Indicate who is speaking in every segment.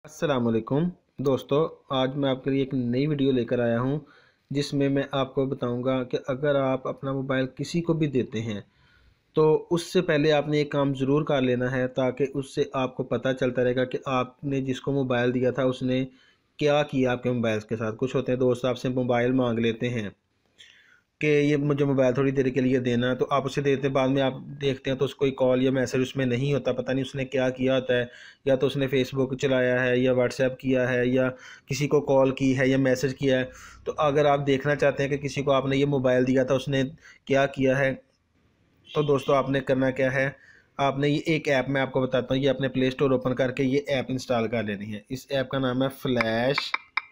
Speaker 1: अस्सलामुअलैकुम दोस्तों, आज मैं आपके लिए एक नई वीडियो लेकर आया हूं जिसमें मैं आपको बताऊंगा कि अगर आप अपना मोबाइल किसी को भी देते हैं तो उससे पहले आपने एक काम ज़रूर कर लेना है, ताकि उससे आपको पता चलता रहेगा कि आपने जिसको मोबाइल दिया था उसने क्या किया आपके मोबाइल के साथ। कुछ होते हैं दोस्त आपसे मोबाइल मांग लेते हैं कि ये मुझे मोबाइल थोड़ी देर के लिए देना है, तो आप उसे देते बाद में आप देखते हैं तो उसको कोई कॉल या मैसेज उसमें नहीं होता, पता नहीं उसने क्या किया होता है। या तो उसने फेसबुक चलाया है या व्हाट्सएप किया है या किसी को कॉल की है या मैसेज किया है। तो अगर आप देखना चाहते हैं कि किसी को आपने ये मोबाइल दिया था उसने क्या किया है, तो दोस्तों आपने करना क्या है, आपने ये एक ऐप मैं आपको बताता हूँ, ये अपने प्ले स्टोर ओपन करके ये ऐप इंस्टॉल कर लेनी है। इस ऐप का नाम है फ्लैश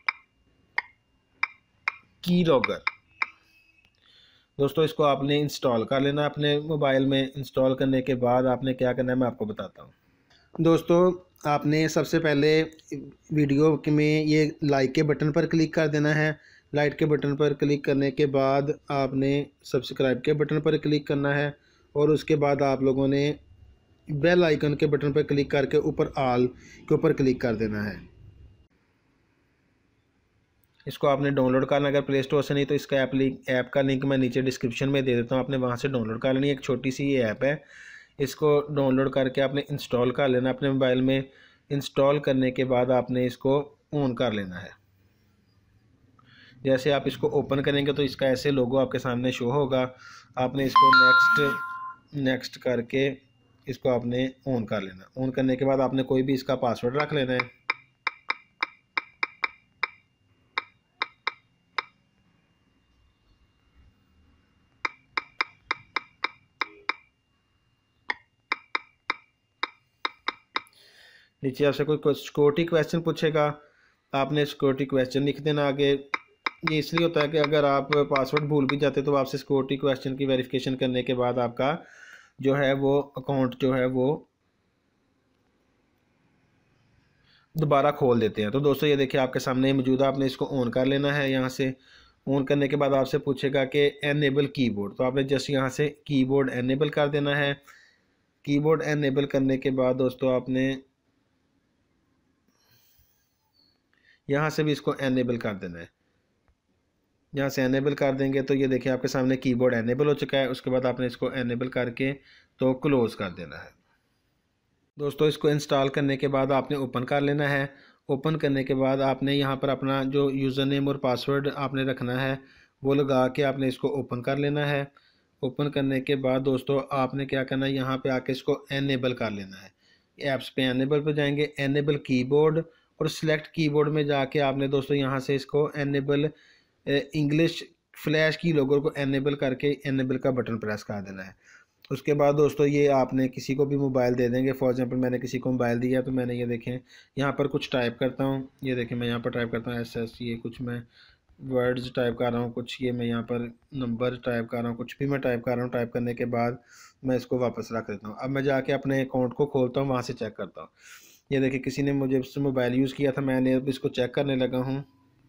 Speaker 1: की लॉगर। दोस्तों इसको आपने इंस्टॉल कर लेना अपने मोबाइल में। इंस्टॉल करने के बाद आपने क्या करना है मैं आपको बताता हूँ। दोस्तों आपने सबसे पहले वीडियो में ये लाइक के बटन पर क्लिक कर देना है। लाइक के बटन पर क्लिक करने के बाद आपने सब्सक्राइब के बटन पर क्लिक करना है और उसके बाद आप लोगों ने बेल आइकन के बटन पर क्लिक करके ऊपर ऑल के ऊपर क्लिक कर देना है। इसको आपने डाउनलोड करना, अगर प्ले स्टोर से नहीं तो इसका ऐप का लिंक मैं नीचे डिस्क्रिप्शन में दे देता हूँ, आपने वहाँ से डाउनलोड कर लेनी है। एक छोटी सी ये ऐप है, इसको डाउनलोड करके आपने इंस्टॉल कर लेना अपने मोबाइल में। इंस्टॉल करने के बाद आपने इसको ऑन कर लेना है। जैसे आप इसको ओपन करेंगे तो इसका ऐसे लोगो आपके सामने शो होगा। आपने इसको नेक्स्ट करके इसको आपने ऑन कर लेना। ऑन करने के बाद आपने कोई भी इसका पासवर्ड रख लेना है। नीचे आपसे कोई सिक्योरिटी क्वेश्चन पूछेगा, आपने सिक्योरिटी क्वेश्चन लिख देना आगे। ये इसलिए होता है कि अगर आप पासवर्ड भूल भी जाते तो आपसे सिक्योरिटी क्वेश्चन की वेरिफिकेशन करने के बाद आपका जो है वो अकाउंट जो है वो दोबारा खोल देते हैं। तो दोस्तों ये देखिए आपके सामने मौजूद है, आपने इसको ऑन कर लेना है। यहाँ से ऑन करने के बाद आपसे पूछेगा कि एनेबल कीबोर्ड, तो आपने जस्ट यहाँ से कीबोर्ड एनेबल कर देना है। कीबोर्ड एनेबल करने के बाद दोस्तों आपने यहाँ से भी इसको एनेबल कर देना है। यहाँ से एनेबल कर देंगे तो ये देखिए आपके सामने कीबोर्ड एनेबल हो चुका है। उसके बाद आपने इसको एनेबल करके तो क्लोज़ कर देना है। दोस्तों इसको इंस्टॉल करने के बाद आपने ओपन कर लेना है। ओपन करने के बाद आपने यहाँ पर अपना जो यूज़र नेम और पासवर्ड आपने रखना है वो लगा के आपने इसको ओपन कर लेना है। ओपन करने के बाद दोस्तों आपने क्या करना है, यहाँ पे आके इसको एनेबल कर लेना है। ऐप्स पे एनेबल पे जाएंगे, एनेबल कीबोर्ड और सिलेक्ट कीबोर्ड में जाके आपने दोस्तों यहाँ से इसको एनेबल इंग्लिश फ्लैश की लोगो को एनेबल करके एनेबल का बटन प्रेस कर देना है। उसके बाद दोस्तों ये आपने किसी को भी मोबाइल दे देंगे। फॉर एग्जांपल मैंने किसी को मोबाइल दिया तो मैंने ये देखें यहाँ पर कुछ टाइप करता हूँ। ये देखें मैं यहाँ पर टाइप करता हूँ SS, ये कुछ मैं वर्ड्स टाइप कर रहा हूँ, कुछ ये मैं यहाँ पर नंबर टाइप कर रहा हूँ, कुछ भी मैं टाइप कर रहा हूँ। टाइप करने के बाद मैं इसको वापस रख देता हूँ। अब मैं जाके अपने अकाउंट को खोलता हूँ, वहाँ से चेक करता हूँ। ये देखिए किसी ने मुझे उससे मोबाइल यूज़ किया था, मैंने अब इसको चेक करने लगा हूँ।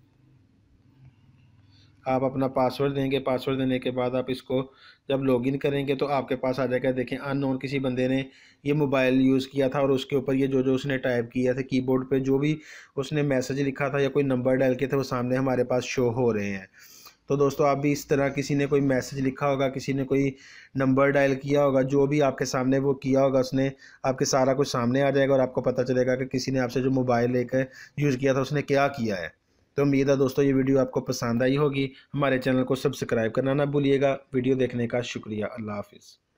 Speaker 1: आप अपना पासवर्ड देंगे, पासवर्ड देने के बाद आप इसको जब लॉगिन करेंगे तो आपके पास आ जाएगा। देखें अननोन किसी बंदे ने ये मोबाइल यूज़ किया था और उसके ऊपर ये जो जो उसने टाइप किया था कीबोर्ड पे, जो भी उसने मैसेज लिखा था या कोई नंबर डायल किए थे वो सामने हमारे पास शो हो रहे हैं। तो दोस्तों आप भी इस तरह किसी ने कोई मैसेज लिखा होगा, किसी ने कोई नंबर डायल किया होगा, जो भी आपके सामने वो किया होगा उसने आपके सारा कुछ सामने आ जाएगा और आपको पता चलेगा कि किसी ने आपसे जो मोबाइल लेकर यूज़ किया था उसने क्या किया है। तो उम्मीद है दोस्तों ये वीडियो आपको पसंद आई होगी। हमारे चैनल को सब्सक्राइब करना ना भूलिएगा। वीडियो देखने का शुक्रिया। अल्लाह हाफिज़।